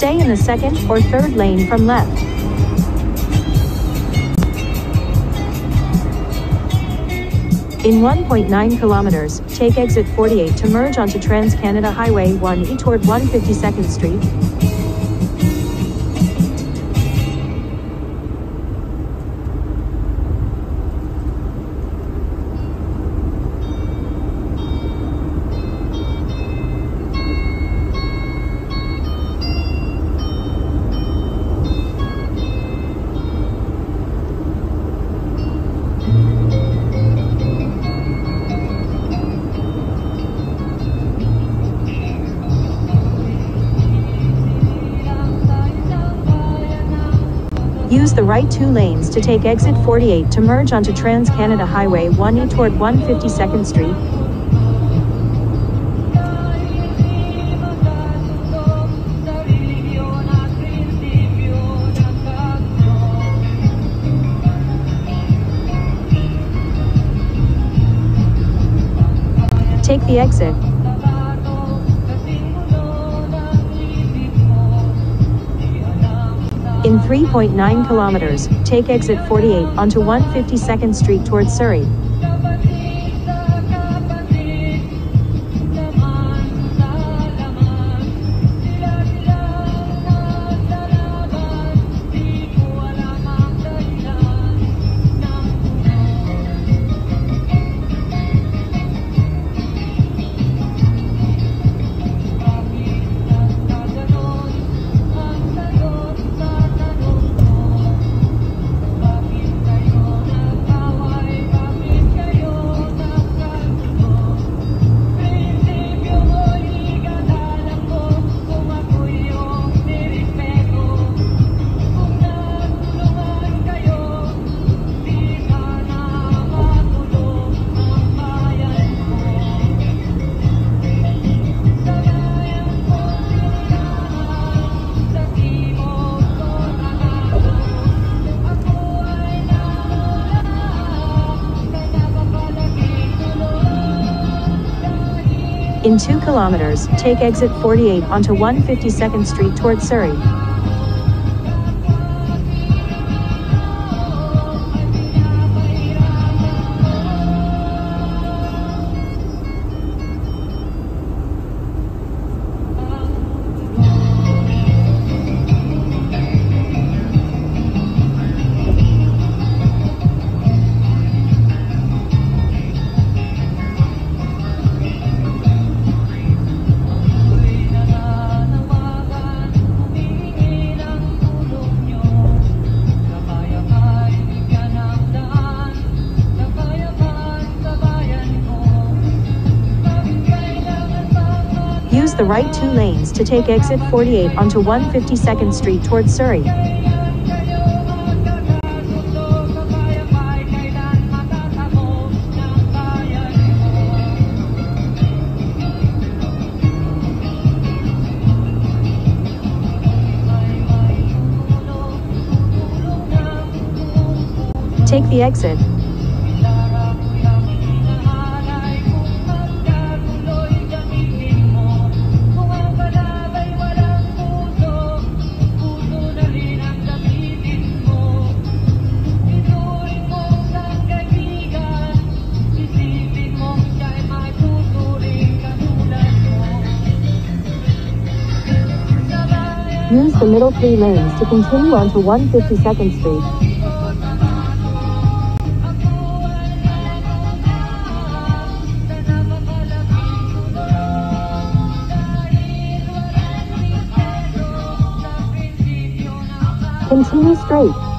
Stay in the second or third lane from left. In 1.9 kilometers, take exit 48 to merge onto Trans-Canada Highway 1E toward 152nd Street. Use the right 2 lanes to take exit 48 to merge onto Trans-Canada Highway 1E toward 152nd Street. Take the exit. In 3.9 kilometers, take exit 48 onto 152nd Street towards Surrey. In 2 kilometers, take exit 48 onto 152nd Street towards Surrey. Use the right 2 lanes to take exit 48 onto 152nd Street towards Surrey. Take the exit. Use the middle 3 lanes to continue onto 152nd Street. Continue straight.